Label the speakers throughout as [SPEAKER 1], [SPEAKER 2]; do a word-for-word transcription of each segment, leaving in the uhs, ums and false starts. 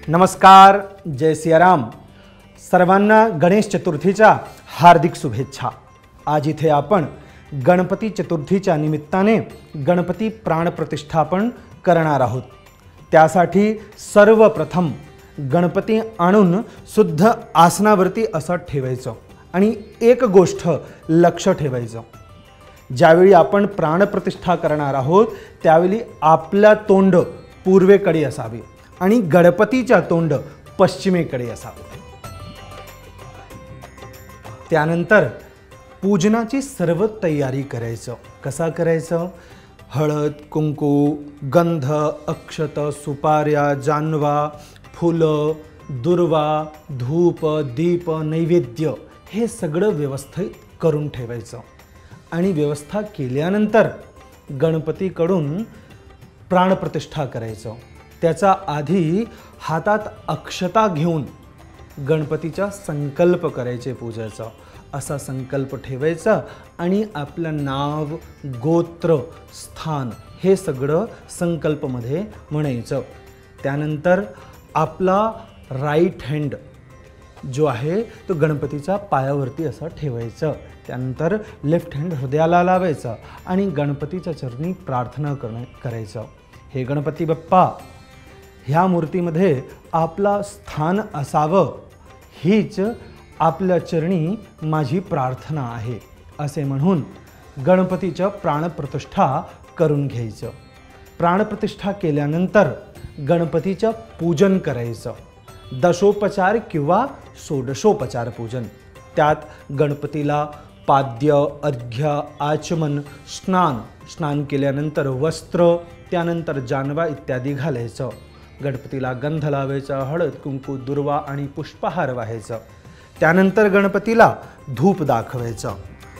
[SPEAKER 1] नमस्कार, जय सियाराम. सर्वांना गणेश चतुर्थीच्या हार्दिक शुभेच्छा. आज इथे आपण गणपती चतुर्थीच्या निमित्ताने गणपती प्राणप्रतिष्ठापन करणार आहोत. त्यासाठी सर्वप्रथम गणपती आणून शुद्ध आसनावरती असं ठेवायचं आणि एक गोष्ट लक्ष ठेवायचं. ज्यावेळी आपण प्राणप्रतिष्ठा करणार आहोत त्यावेळी आपला तोंड पूर्वेकडे असावे आणि गणपतीचा तोंड पश्चिमेकडे असावे. त्यानंतर पूजनाची सर्व तयारी करायचं. कसा करायचं? हळद, कुंकू, गंध, अक्षत, सुपाऱ्या, जानवा, फुलं, दुर्वा, धूप, दीप, नैवेद्य हे सगळं व्यवस्थित करून ठेवायचं. आणि व्यवस्था केल्यानंतर गणपतीकडून प्राणप्रतिष्ठा करायचं. त्याचा आधी हातात अक्षता घेऊन गणपतीचा संकल्प करायचे पूजेचा. असा संकल्प ठेवायचा आणि आपलं नाव, गोत्र, स्थान हे सगळं संकल्पमध्ये म्हणायचं. त्यानंतर आपला राईट हँड जो आहे तो गणपतीच्या पायावरती असा ठेवायचं. त्यानंतर लेफ्ट हँड हृदयाला लावायचं आणि गणपतीच्या चरणी प्रार्थना करणं करायचं. हे गणपती बाप्पा, ह्या मूर्तीमध्ये आपला स्थान असावं हीच आपल्या चरणी माझी प्रार्थना आहे असे म्हणून गणपतीचं प्राणप्रतिष्ठा करून घ्यायचं. प्राणप्रतिष्ठा केल्यानंतर गणपतीचं पूजन करायचं. दशोपचार किंवा षोडशोपचार पूजन. त्यात गणपतीला पाद्य, अर्घ्य, आचमन, स्नान स्नान केल्यानंतर वस्त्र, त्यानंतर जानवा इत्यादी घालायचं. गणपतीला गंध लावायचा, हळद, कुंकू, दुर्वा आणि पुष्पहार वाहायचं. त्यानंतर गणपतीला धूप दाखवायचं.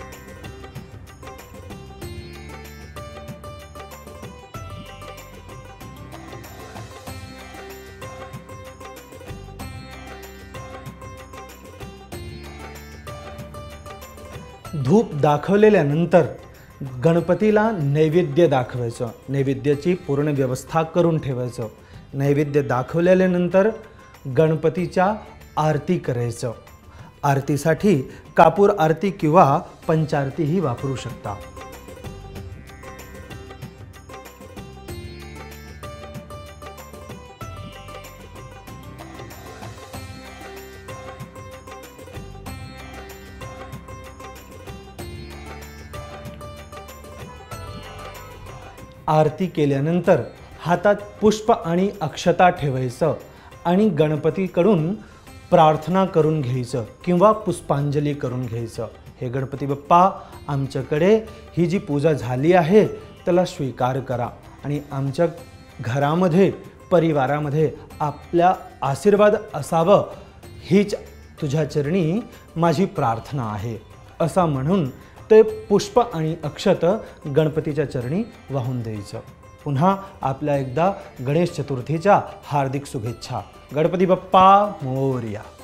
[SPEAKER 1] धूप दाखवलेल्यानंतर गणपतीला नैवेद्य दाखवायचं. नैवेद्याची पूर्ण व्यवस्था करून ठेवायचं. नैवेद्य दाखवल्यानंतर गणपतीच्या आरती करायचं. आरतीसाठी कापूर आरती किंवा पंचारतीही वापरू शकता. आरती केल्यानंतर हातात पुष्प आणि अक्षता ठेवायचं आणि गणपतीकडून प्रार्थना करून घ्यायचं किंवा पुष्पांजली करून घ्यायचं. हे गणपती बाप्पा, आमच्याकडे ही जी पूजा झाली आहे त्याला स्वीकार करा आणि आमच्या घरामध्ये, परिवारामध्ये आपल्या आशीर्वाद असावं हीच तुझ्या चरणी माझी प्रार्थना आहे असा म्हणून ते पुष्प आणि अक्षत गणपतीच्या चरणी वाहून द्यायचं. पुन्हा आपल्या एकदा गणेश चतुर्थीच्या हार्दिक शुभेच्छा. गणपती बाप्पा मोरया.